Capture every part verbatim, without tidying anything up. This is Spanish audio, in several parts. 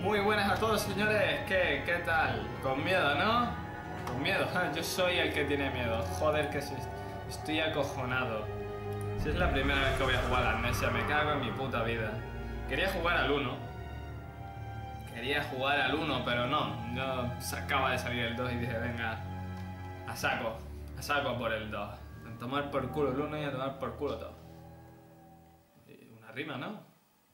Muy buenas a todos, señores. ¿Qué, qué tal? Con miedo, ¿no? Con miedo. Yo soy el que tiene miedo. Joder, que sí, estoy acojonado. Si es la primera vez que voy a jugar a Amnesia, me cago en mi puta vida. Quería jugar al uno. Quería jugar al uno, pero no. Yo acaba de salir el dos y dije, venga, a saco. A saco por el dos. A tomar por culo el uno y a tomar por culo todo. Y una rima, ¿no?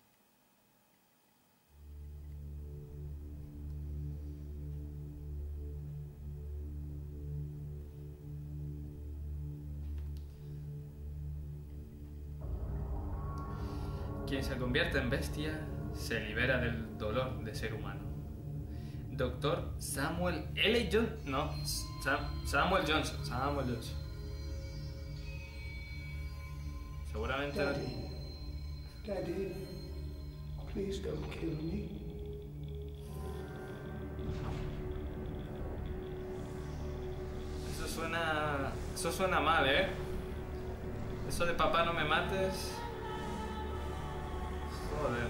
Quien se convierte en bestia se libera del dolor de ser humano. Doctor Samuel L. Johnson. No, Sam, Samuel Johnson. Samuel Johnson. Seguramente. Daddy, Daddy, please don't kill me. Eso suena. Eso suena mal, ¿eh? Eso de papá no me mates. Joder.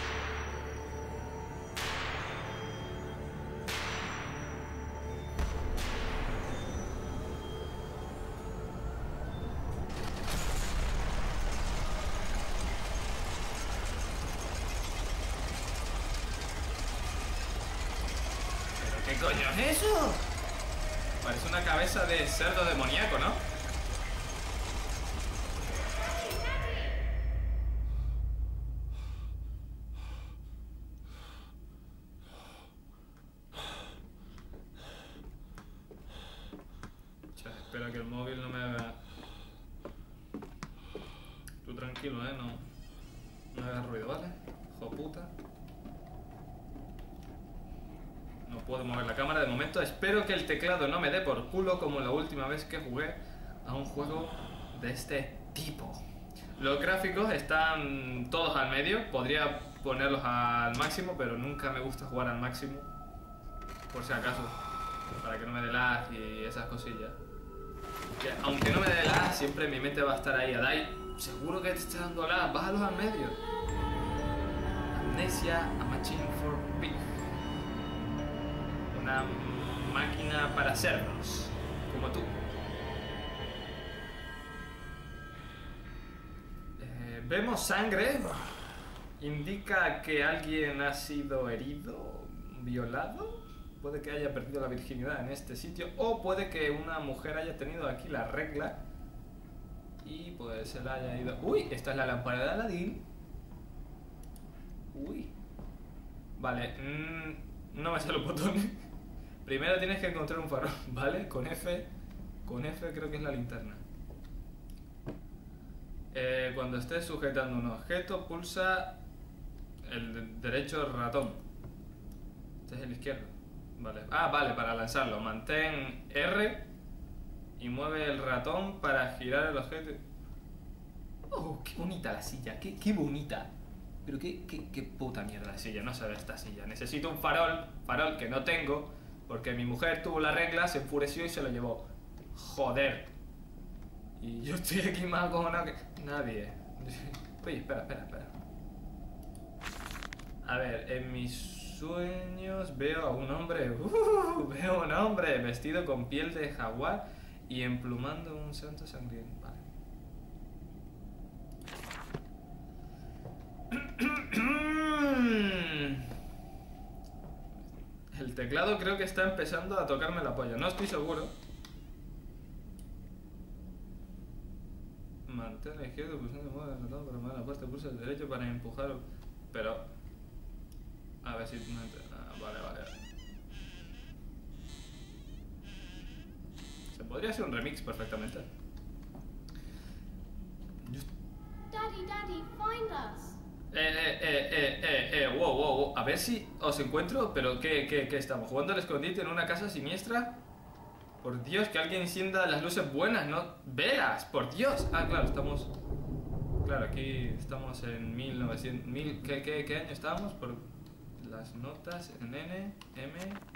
¿Pero qué coño es eso? Parece una cabeza de cerdo demoníaco, ¿no? Espera que el móvil no me haga... Tú tranquilo, eh, no... No hagas ruido, ¿vale? Hijo puta. No puedo mover la cámara de momento. Espero que el teclado no me dé por culo como la última vez que jugué a un juego de este tipo. Los gráficos están todos al medio. Podría ponerlos al máximo, pero nunca me gusta jugar al máximo. Por si acaso. Para que no me dé lag y esas cosillas. Que aunque no me dé lag, siempre mi mente va a estar ahí. Adai, seguro que te está dando lag, bájalos al medio. Amnesia, a machine for beef. Una máquina para cerdos, como tú. Eh, vemos sangre. Indica que alguien ha sido herido, violado. Puede que haya perdido la virginidad en este sitio. O puede que una mujer haya tenido aquí la regla y pues se la haya ido... Uy, esta es la lámpara de Aladín. Uy. Vale, mmm, no me sale un botón. Primero tienes que encontrar un farol, ¿vale? Con F. Con F creo que es la linterna. eh, Cuando estés sujetando un objeto, pulsa el de derecho ratón. Este es el izquierdo. Vale. Ah, vale, para lanzarlo. Mantén R y mueve el ratón para girar el objeto. Oh, qué bonita la silla, qué, qué bonita. Pero qué, qué, qué puta mierda la silla, no se ve esta silla. Necesito un farol, farol que no tengo, porque mi mujer tuvo la regla, se enfureció y se lo llevó. Joder. Y yo estoy aquí más acojonado que nadie. Oye, espera, espera, espera. A ver, en mis sueños veo a un hombre, uh, veo a un hombre vestido con piel de jaguar y emplumando un santo sangriento. Vale. El teclado creo que está empezando a tocarme la polla, no estoy seguro. Mantén la izquierda pulsando modo de ratón para mover la puerta, pulsa el derecho para empujar. Pero... A ver si... No ah, vale, vale. Se podría hacer un remix perfectamente. Daddy, Daddy, find us. Eh, eh, eh, eh, eh, eh, wow, wow, wow. A ver si os encuentro, pero ¿qué, qué, qué estamos? ¿Jugando al escondite en una casa siniestra? Por Dios, que alguien encienda las luces buenas, ¿no? ¡Velas! ¡Por Dios! Ah, claro, estamos... Claro, aquí estamos en mil novecientos... Mil, ¿qué, qué, ¿Qué año estábamos? Por las notas en N, M...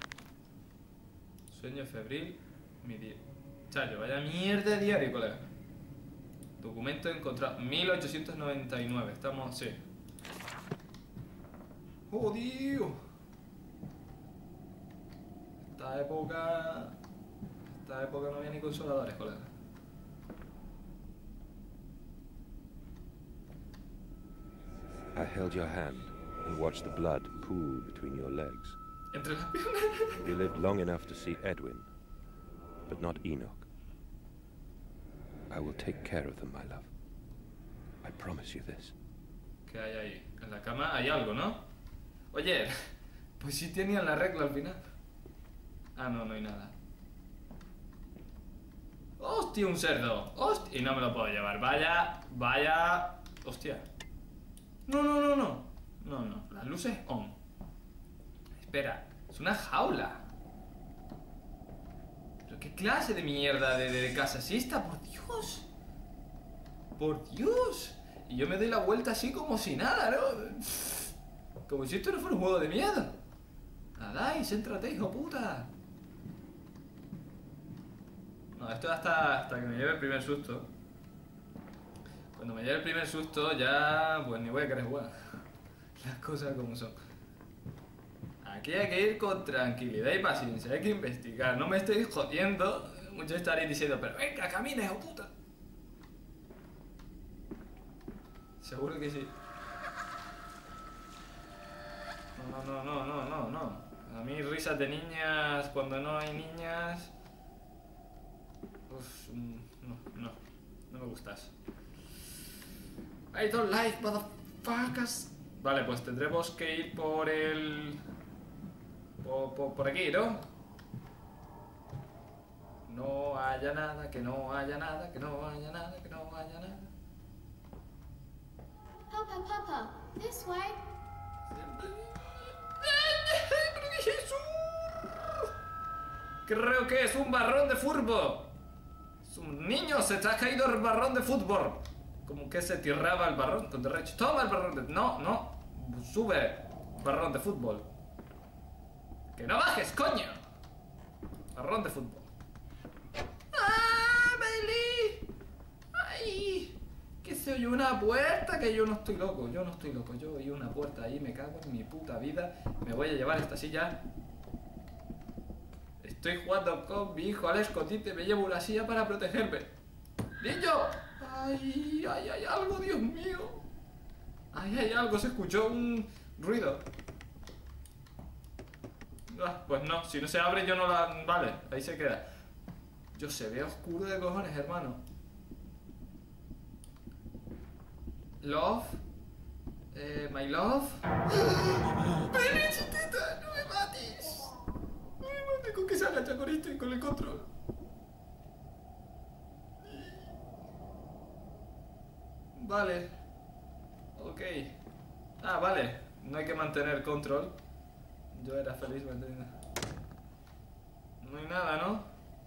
Sueño febril... Mi día... Chayo, vaya mierda de diario, colega. Documento encontrado... mil ochocientos noventa y nueve, estamos... Sí. ¡Oh, Dios! Esta época... Esta época no había ni consoladores, colega. I held your hand and watched the blood pool between your legs. Entre las piernas. You lived long enough to see Edwin, but not Enoch. I will take care of them, my love. I promise you this. ¿Qué hay ahí? En la cama hay algo, ¿no? Oye, pues sí tenían la regla al final. Ah, no, no hay nada. ¡Hostia, un cerdo! ¡Hostia! Y no me lo puedo llevar. Vaya, vaya... ¡Hostia! No, no, no, no. No, no. Las luces on. Espera, es una jaula. ¿Pero qué clase de mierda de, de, de casa es esta? ¡Por Dios! ¡Por Dios! Y yo me doy la vuelta así como si nada, ¿no? Como si esto no fuera un juego de miedo. Nadáis, éntrate, hijo puta. No, esto hasta, hasta que me lleve el primer susto. Cuando me lleve el primer susto ya... pues ni voy a querer jugar. Las cosas como son. Aquí hay que ir con tranquilidad y paciencia. Hay que investigar. No me estoy jodiendo. Muchos estaréis diciendo, pero venga, camina, hijo puta. Seguro que sí. No, no, no, no, no, no. A mí risas de niñas cuando no hay niñas... Uf, no, no. No me gustas. I don't like motherfuckers. Vale, pues tendremos que ir por el... Por, por, por aquí, ¿no? No haya nada, que no haya nada, que no haya nada, que no haya nada. Papa, Papa, this way. ¿Pero qué es eso? Creo que es un barrón de fútbol. Es un niño, se te ha caído el barrón de fútbol. Como que se tiraba el barrón con derecho. Toma el barrón de... No, no. Sube. Barrón de fútbol. Que no bajes, coño. Barrón de fútbol. ¡Ah, Bailey! ¡Ay! Que se oye una puerta, que yo no estoy loco. Yo no estoy loco. Yo oí una puerta ahí, me cago en mi puta vida. Me voy a llevar esta silla. Estoy jugando con mi hijo al escondite. Me llevo una silla para protegerme. ¡Niño! ¡Ay, ay, hay algo, Dios mío! ¡Ay, hay algo! Se escuchó un ruido. Ah, pues no, si no se abre yo no la... Vale, ahí se queda. Yo se ve oscuro de cojones, hermano. Love. Eh, my love. ¡Ven, chiquita! ¡No me mates! ¡No me mates con que se agacha con esto y con el control! Vale. Ok. Ah, vale. No hay que mantener control. Yo era feliz manteniendo. No hay nada, ¿no?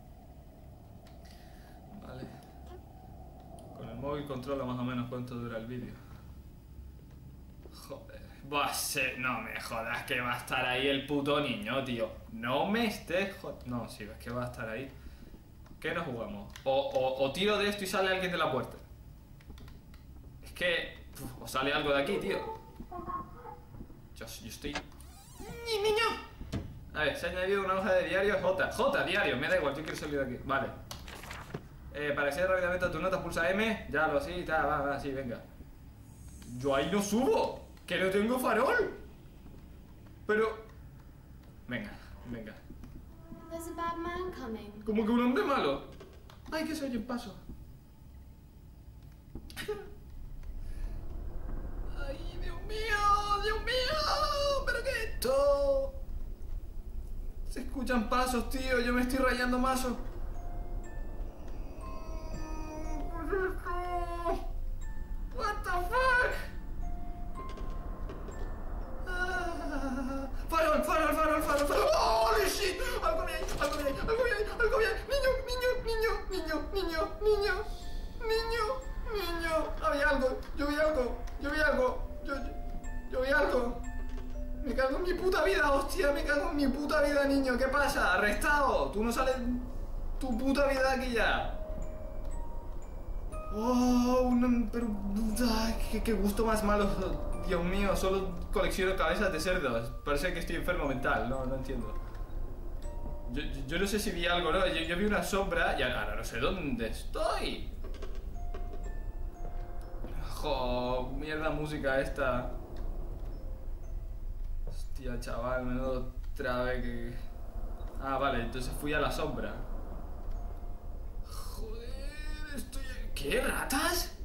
Vale. Con el móvil controlo más o menos cuánto dura el vídeo. Joder. Va a ser... No me jodas que va a estar ahí el puto niño, tío. No me estés jod... No, sí, es que va a estar ahí. ¿Qué nos jugamos? O, o, o tiro de esto y sale alguien de la puerta. Es que... Uf, o sale algo de aquí, tío. Yo, yo estoy... ¡Ni, niño! A ver, se ha añadido una hoja de diario J. J, diario, me da igual, yo quiero salir de aquí. Vale. Eh, para acceder rápidamente a tus notas, pulsa M. Ya lo así, tal, va, va, sí, venga. Yo ahí no subo, que no tengo farol. Pero... Venga, venga. There's a bad man coming. Como que un hombre malo. Ay, que se oye un paso. Ay, Dios mío, Dios mío. ¿Pero qué es esto? Se escuchan pasos, tío. Yo me estoy rayando mazo. ¿Qué es esto? What the fuck? Ah, farol, farol, farol, farol, farol. Holy shit. Algo bien, algo bien, algo bien, algo bien. Niño, niño, niño, niño, niño, niño, niño, niño. Había algo, yo vi algo, yo vi algo, yo, yo, yo vi algo. Me cago en mi puta vida, hostia, me cago en mi puta vida, niño. ¿Qué pasa? Arrestado. Tú no sales tu puta vida de aquí ya. Oh, una, pero... Ay, qué, qué gusto más malo. Dios mío, solo colecciono cabezas de cerdos. Parece que estoy enfermo mental, no, no entiendo. Yo, yo, yo no sé si vi algo, ¿no? Yo, yo vi una sombra y ahora no sé dónde estoy. Jo, mierda música esta. Hostia, chaval, menudo trave que... Ah, vale, entonces fui a la sombra. Joder, estoy... ¿Qué? ¿Ratas?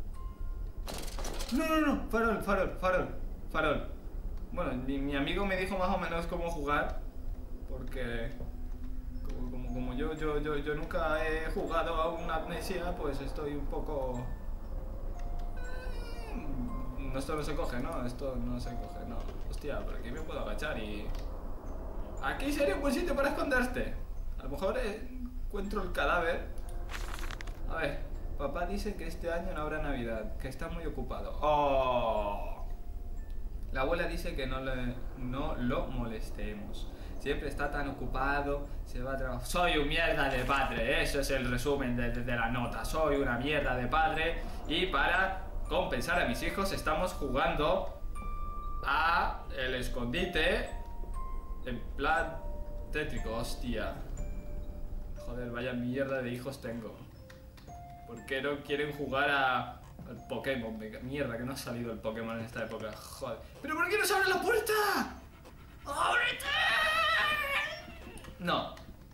No, no, no, farol, farol, farol, farol. Bueno, mi, mi amigo me dijo más o menos cómo jugar. Porque... Como, como, como yo, yo, yo, yo nunca he jugado a una amnesia, pues estoy un poco... Esto no se coge, ¿no? Esto no se coge, no. Hostia, por aquí me puedo agachar y... Aquí sería un buen sitio para esconderte. A lo mejor encuentro el cadáver. A ver, papá dice que este año no habrá Navidad, que está muy ocupado. ¡Oh! La abuela dice que no, le, no lo molestemos. Siempre está tan ocupado, se va a trabajar. Soy un mierda de padre, eso es el resumen de, de, de la nota. Soy una mierda de padre y para compensar a mis hijos estamos jugando a el escondite en plan tétrico. Hostia. Joder, vaya mierda de hijos tengo. ¿Por qué no quieren jugar a... al Pokémon? Mierda, que no ha salido el Pokémon en esta época. Joder. ¿Pero por qué no se abre la puerta? ¡Ábrete! No.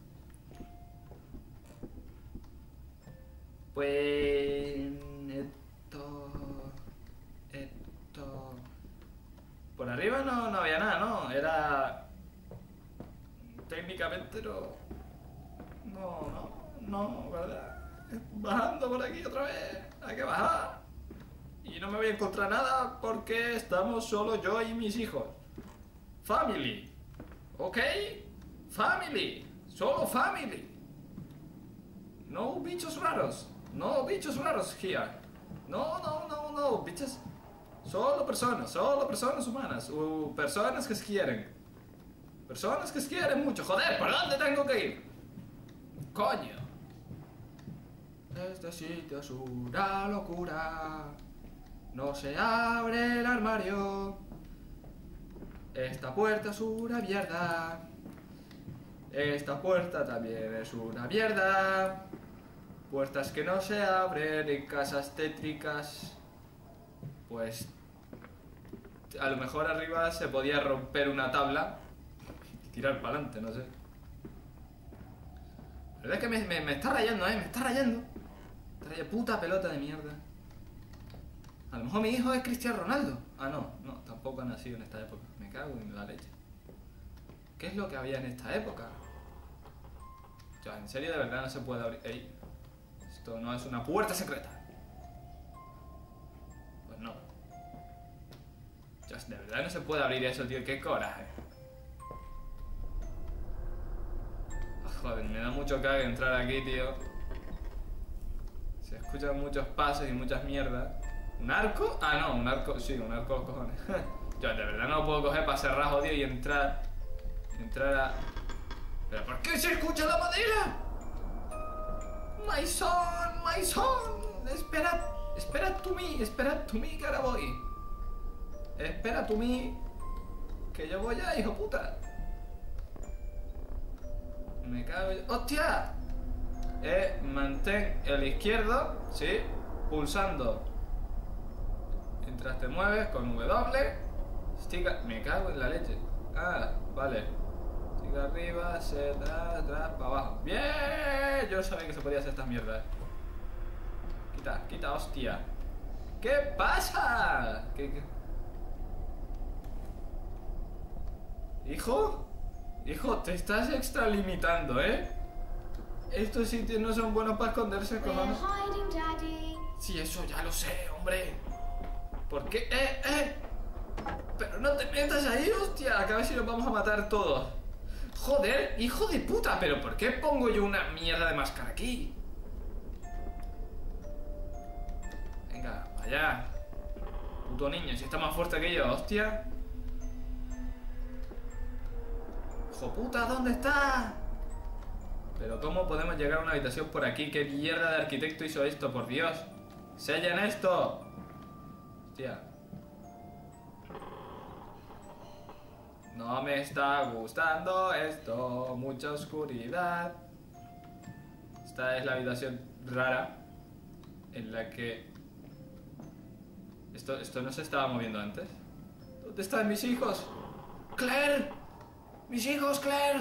Pues... Esto... Esto... Por arriba no, no había nada, ¿no? Era... Técnicamente no... No, no, no, ¿verdad? Bajando por aquí otra vez. Hay que bajar. Y no me voy a encontrar nada porque estamos solo yo y mis hijos. Family. ¿Ok? Family. Solo family. No bichos raros. No bichos raros here. No, no, no, no. Bichos. Solo personas. Solo personas humanas. Uh, personas que se quieren. Personas que se quieren mucho. Joder, ¿por dónde tengo que ir? Coño. Este sitio es una locura. No se abre el armario. Esta puerta es una mierda. Esta puerta también es una mierda. Puertas que no se abren en casas tétricas. Pues... a lo mejor arriba se podía romper una tabla y tirar para adelante, no sé. La verdad es que me, me, me está rayando, eh, me está rayando. Raya puta pelota de mierda. A lo mejor mi hijo es Cristiano Ronaldo. Ah, no, no, tampoco ha nacido en esta época. Me cago en la leche. ¿Qué es lo que había en esta época? Ya, en serio, de verdad no se puede abrir. Ey, esto no es una puerta secreta. Pues no. Ya, de verdad no se puede abrir eso, tío. Qué coraje. Joder, me da mucho cague entrar aquí, tío. Se escuchan muchos pasos y muchas mierdas. ¿Un arco? Ah, no, un arco... Sí, un arco, cojones. Yo de verdad no lo puedo coger para cerrar, jodido, y entrar... Entrar a... ¿Pero por qué se escucha la madera? My son, my son. Espera, espera tú mí, espera tú mí, que ahora voy. Espera tú mí, que yo voy ya, hijo puta. Me cago en... ¡Hostia! Eh, mantén el izquierdo, sí, pulsando. Mientras te mueves con W. Estica... Me cago en la leche. Ah, vale. Estica arriba, se atrás, atrás, para abajo. ¡Bien! Yo sabía que se podía hacer estas mierdas. Quita, quita, hostia. ¿Qué pasa? ¿Qué, qué? ¿Hijo? Hijo, te estás extralimitando, ¿eh? Estos sitios no son buenos para esconderse, cojones. We're hiding, Daddy. Sí, eso ya lo sé, hombre. ¿Por qué? ¡Eh, eh! Pero no te metas ahí, hostia, que a ver si nos vamos a matar todos. Joder, hijo de puta, pero ¿por qué pongo yo una mierda de máscara aquí? Venga, vaya. Puto niño, si está más fuerte que yo, hostia. ¡Hijo puta! ¿Dónde está? Pero ¿cómo podemos llegar a una habitación por aquí? ¿Qué mierda de arquitecto hizo esto? ¡Por Dios! ¡Sellen esto! Hostia. No me está gustando esto. Mucha oscuridad. Esta es la habitación rara en la que... Esto, esto no se estaba moviendo antes. ¿Dónde están mis hijos? ¡Claire! ¡Mis hijos, Claire!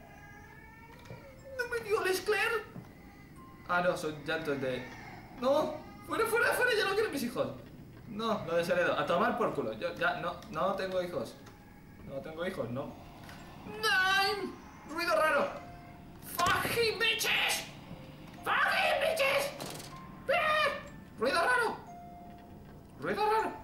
¡No me violes, Claire! Ah, no, son llantos de... ¡No! ¡Fuera, fuera, fuera! ¡Ya no quiero mis hijos! No, lo desheredo. A tomar por culo. Yo ya no, no tengo hijos. No tengo hijos, no. ¡Nine! ¡Ruido raro! ¡Fucking bitches! ¡Fucking bitches! ¡Ah! ¡Ruido raro! ¡Ruido raro!